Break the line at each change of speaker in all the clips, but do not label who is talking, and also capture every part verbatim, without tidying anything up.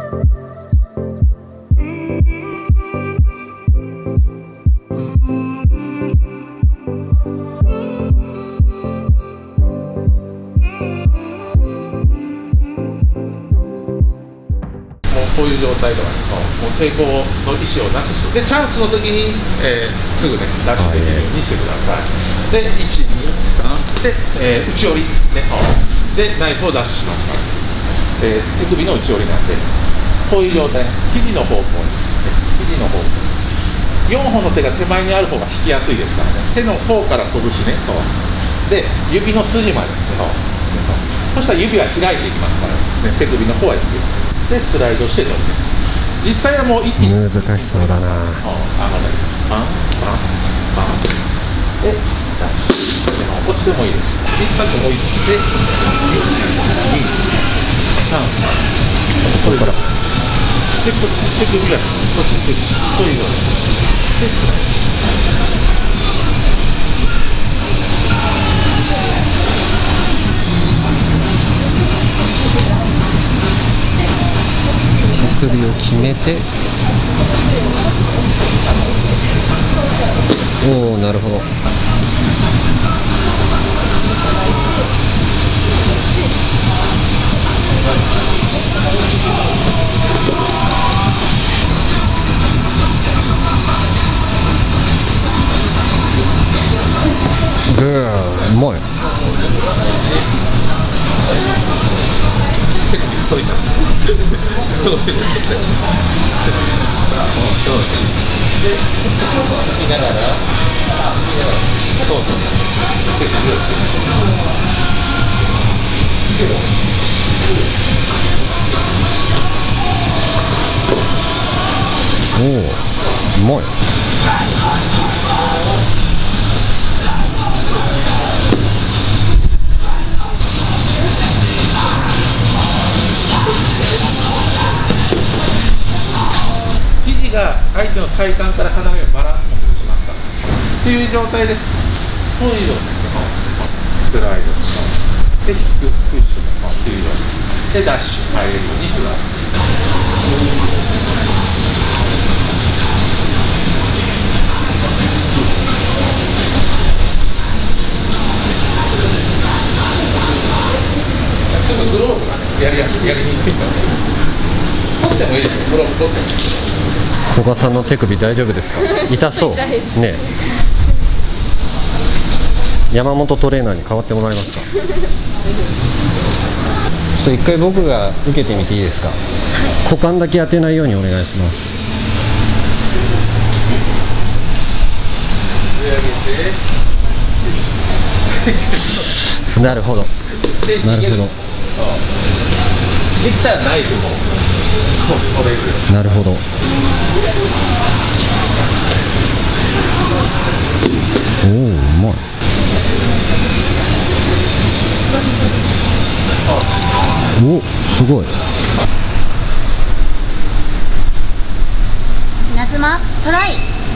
こういう状態とかもう抵抗の意思をなくす。でチャンスの時に、えー、すぐねダッシュできるようにしてください。でいちにさんで、えー、内寄り、ね、でナイフをダッシュしますから、えー、手首の内寄りなんでこういう状態、肘の方向に、ね、肘の方向によんほんの手が手前にある方が引きやすいですからね。手の方から拳ね、で指の筋まで、ね、そしたら指は開いていきますから、ね、手首の方は引くでスライドしてるわけ。実際はもう一気に
難しそうだな。
あのね、パンパンパンでダッシュ、落ちてもいいです。一発置いていち、に、さん、これからで手首がこっちでしっとりのでスライド。
首を決めて、おお、なるほど。グー、うまい。
太いな。そうで、見ながら、そうそう。
おお、うまい。
肘が相手の体幹から離れるバランスも崩しますからっていう状態でこういう状態でスライドで引くプッシュっていう状態でダッシュ入れるようにしてください。ちょっとグローブがねやりやすい、やりにくいかもしれない。取ってもいいですよ、グローブ取っても。
古賀さんの手首大丈夫ですか？痛そうね。山本トレーナーに代わってもらえますか？ちょっと一回僕が受けてみていいですか？はい、股間だけ当てないようにお願いします。
上げてなるほど
なるほど。
できたらナイフも取れる。
なるほど。おお、うまい。お、すごい。
稲妻トライ。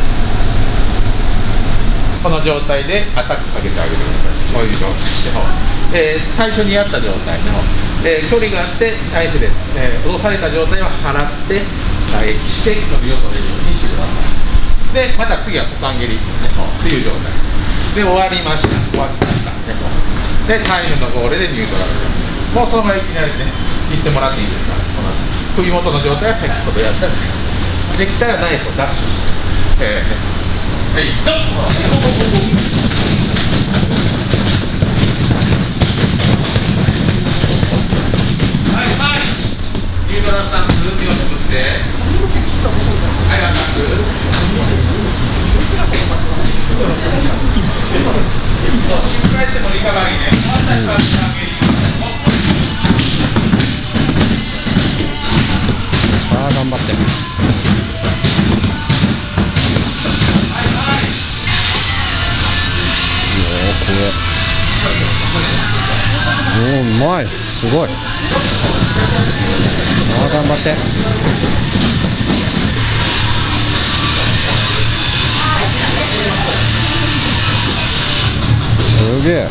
この状態でアタックかけてあげてください。こういう状態で、えー、最初にやった状態の、えー、距離があってナイフで、えー、脅された状態は払って打撃して距離を取れるようにしてください。でまた次は股間蹴り、ね、っていう状態で終わりました。終わりました、ね、でタイムのゴールでニュートラルします。もうそのままいきなりね行ってもらっていいですから、この首元の状態は先ほどやったらできたらナイフをダッシュして、えーはい、ドン！はい、はい。ニュートラルスタンス、手を作って。はい、アタック。失敗してもリカバリーね。
ああ、頑張って。おお、うまい、すごい。ああ、頑張って。すげえ。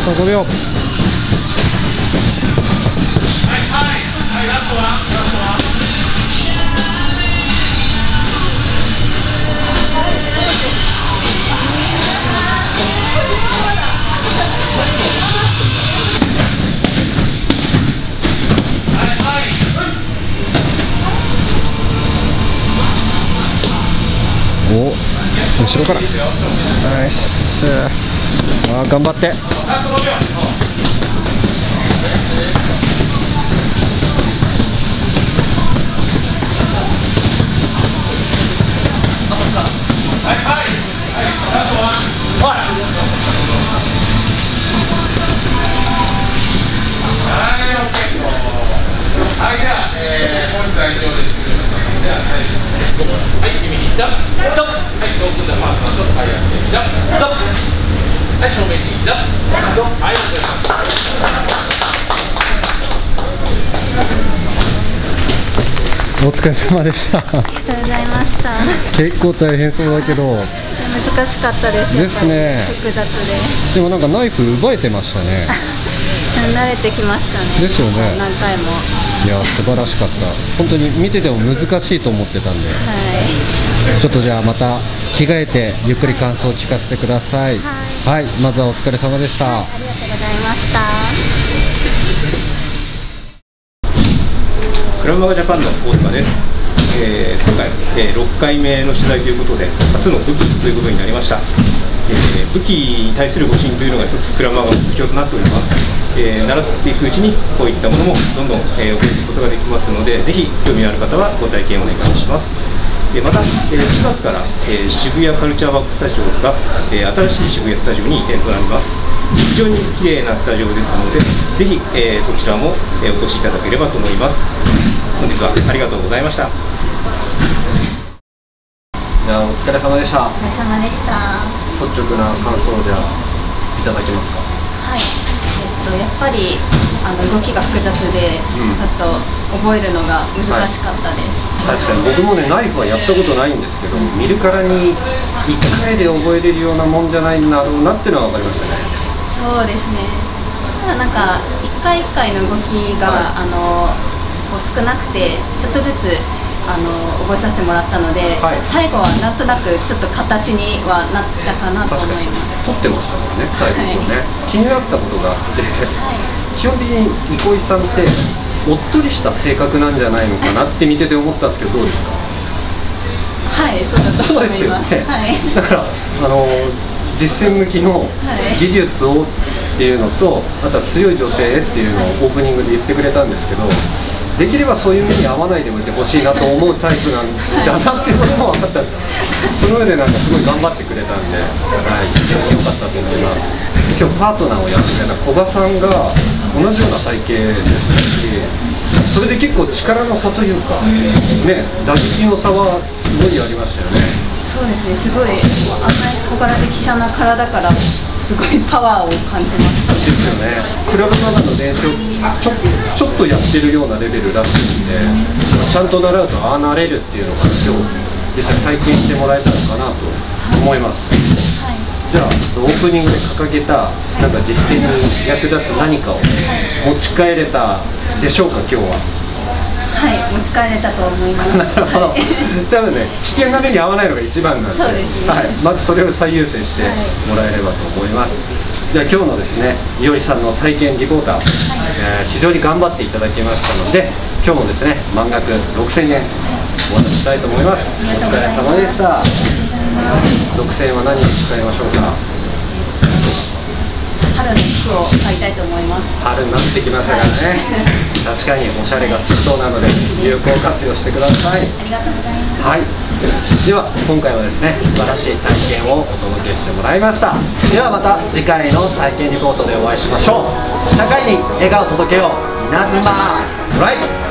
とごびょう。お、後ろからナイス。あー、頑張って。
はい、じゃあ、えー、本日は以上です。じゃあ、はい、はい、君にジャンプ、ジャンプ、はい、遠くでマークと、はい、ジャンプ、ジャンプ、はい、正面にジャンプ、はい、お願いします。
お疲れ様でした。
ありがとうございました。
結構大変そうだけど。
難しかったです。
ですね。
複雑で。
でもなんかナイフ奪えてましたね。
慣れてきましたね。
ですよね。
何回も。
いや、素晴らしかった。本当に見てても難しいと思ってたんで。はい。ちょっとじゃあまた着替えてゆっくり感想を聞かせてください。はい。はい、まずはお疲れ様でした。はい、
ありがとうございました。
クラウマガジャパンの大塚です。えー、今回、えー、ろっかいめの取材ということで初の武器ということになりました。えー、武器に対するご支援というのが一つクラウマガの特徴となっております。えー、習っていくうちにこういったものもどんどん、えー、覚えていくことができますので、ぜひ興味のある方はご体験お願いします。えー、また、えー、しがつから、えー、渋谷カルチャーワークスタジオが、えー、新しい渋谷スタジオに移転となります。非常に綺麗なスタジオですので、ぜひ、えー、そちらも、えー、お越しいただければと思います。本日はありがとうございました。
じゃあお疲れ様でした。
お疲れ様でした。
率直な感想をじゃあいただけますか。
はい。えっとやっぱりあの動きが複雑で、うん、あと覚えるのが難しかったです。
はい、確かに僕もねナイフはやったことないんですけど、うん、見るからにいっかいで覚えれるようなもんじゃないんだろうなっていうのは分かりましたね。
そうですね。ただなんかいっかいいっかいの動きが、はい、あのこう少なくてちょっとずつあの覚えさせてもらったので、はい、最後はなんとなくちょっと形にはなったかなと思います。
撮ってましたもんね最後のね、はい、気になったことがあって、はい、基本的に憩さんっておっとりした性格なんじゃないのかなって見てて思ったんですけど、どうですか？
はい、そうだと思います。そうですよね。はい、だから
あの実践向きの技術をっていうのと、あとは強い女性っていうのをオープニングで言ってくれたんですけど、できればそういう目に合わないでもいてほしいなと思うタイプなんだなっていうことも分かったんですよ。その上でなんかすごい頑張ってくれたんで、はい、非常に良かったと思います。今日パートナーをやってくれた古賀さんが同じような体型でしたし、それで結構力の差というか、ね、打撃の差はすごいありましたよね。
そうですね、すごいあんな小柄で希少な体からすごいパワーを感じました。
ですよね。クラブの中の練習をちょ、ちょっとやってるようなレベルらしいんで、ちゃんと習うとああなれるっていうのが今日実際体験してもらえたのかなと思います。はいはい、じゃあオープニングで掲げたなんか実践に役立つ何かを持ち帰れたでしょうか、今日は。
はい、持ち帰れたと思います。
なるほど。多分ね、危険な目に遭わないのが一番なんで、
そうですね。
はい、まずそれを最優先してもらえればと思います。では今日のですね、いおりさんの体験リポーター、はい、えー、非常に頑張っていただきましたので、今日もですね、満額ろくせんえんお渡ししたいと思います。お疲れ様でした。ろくせんえんは何に使いましょうか。
春の服を買いたいと思います。
春になってきましたからね。確かにおしゃれが好きそうなので有効活用してください。
ありがとうございます。
はい。では今回はですね、素晴らしい体験をお届けしてもらいました。ではまた次回の体験リポートでお会いしましょう。社会に笑顔を届けよう。稲妻トライ。